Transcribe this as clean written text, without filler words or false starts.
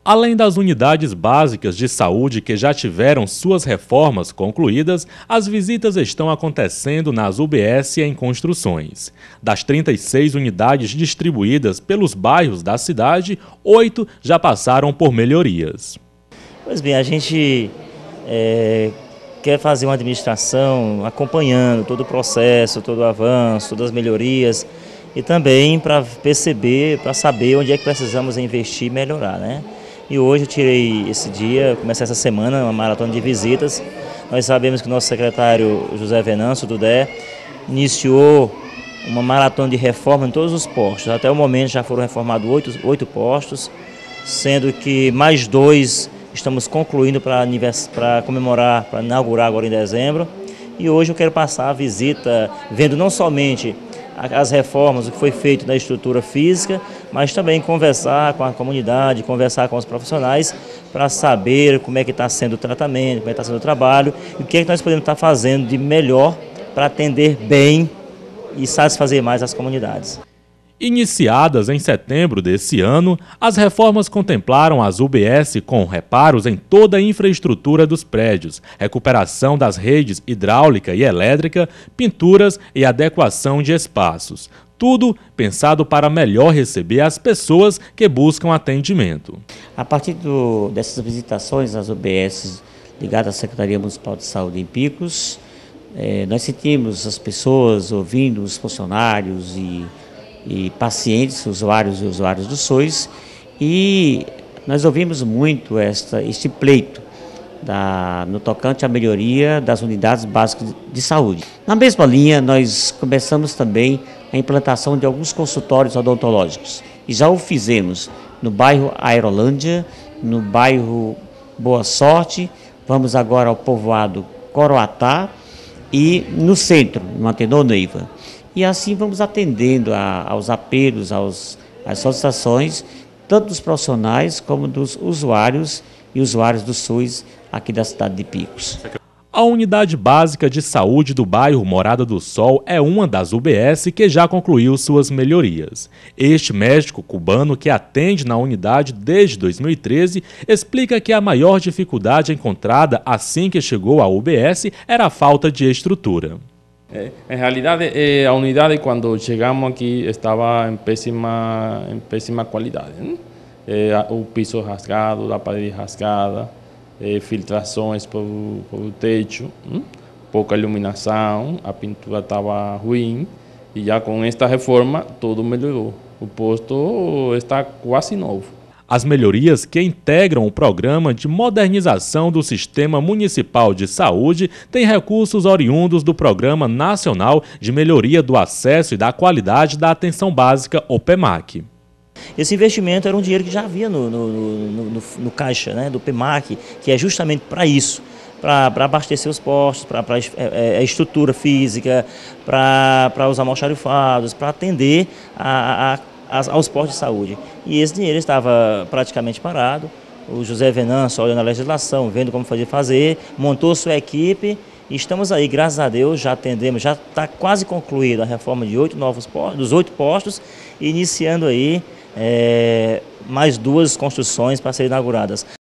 Além das unidades básicas de saúde que já tiveram suas reformas concluídas, as visitas estão acontecendo nas UBS em construções. Das 36 unidades distribuídas pelos bairros da cidade, 8 já passaram por melhorias. Pois bem, a gente quer fazer uma administração acompanhando todo o processo, todo o avanço, todas as melhorias e também para perceber, para saber onde é que precisamos investir e melhorar, né? E hoje eu tirei esse dia, comecei essa semana, uma maratona de visitas. Nós sabemos que o nosso secretário José Venâncio, do DE, iniciou uma maratona de reforma em todos os postos. Até o momento já foram reformados 8 postos, sendo que mais 2 estamos concluindo para comemorar, para inaugurar agora em dezembro. E hoje eu quero passar a visita, vendo não somente as reformas, o que foi feito na estrutura física, mas também conversar com a comunidade, conversar com os profissionais para saber como é que está sendo o tratamento, como é que está sendo o trabalho e o que é que nós podemos estar fazendo de melhor para atender bem e satisfazer mais as comunidades. Iniciadas em setembro desse ano, as reformas contemplaram as UBS com reparos em toda a infraestrutura dos prédios, recuperação das redes hidráulica e elétrica, pinturas e adequação de espaços. Tudo pensado para melhor receber as pessoas que buscam atendimento. A partir dessas visitações às UBS ligadas à Secretaria Municipal de Saúde em Picos, nós sentimos as pessoas ouvindo os funcionários e pacientes, usuários e usuários do SUS, e nós ouvimos muito este pleito no tocante à melhoria das unidades básicas de saúde. Na mesma linha, nós começamos também a implantação de alguns consultórios odontológicos, e já o fizemos no bairro Aerolândia, no bairro Boa Sorte, vamos agora ao povoado Coroatá e no centro, no Antenor Neiva. E assim vamos atendendo aos apelos, às solicitações, tanto dos profissionais como dos usuários e usuários do SUS aqui da cidade de Picos. A unidade básica de saúde do bairro Morada do Sol é uma das UBS que já concluiu suas melhorias. Este médico cubano que atende na unidade desde 2013 explica que a maior dificuldade encontrada assim que chegou à UBS era a falta de estrutura. En realidad, a unidade, quando chegamos aqui, estava em péssima qualidade, né? O piso rasgado, a parede rasgada, filtrações por o teto, pouca iluminação, a pintura estava ruim, e já com esta reforma tudo melhorou. O posto está quase novo. As melhorias que integram o programa de modernização do Sistema Municipal de Saúde têm recursos oriundos do Programa Nacional de Melhoria do Acesso e da Qualidade da Atenção Básica, o PEMAC. Esse investimento era um dinheiro que já havia no caixa, né, do PEMAC, que é justamente para isso, para abastecer os postos, para a estrutura física, para os almoxarifados, para atender aos postos de saúde. E esse dinheiro estava praticamente parado. O José Venâncio, olhando a legislação, vendo como fazer, montou sua equipe e estamos aí, graças a Deus, já atendemos, já está quase concluída a reforma de 8 novos postos, dos 8 postos, e iniciando aí mais 2 construções para serem inauguradas.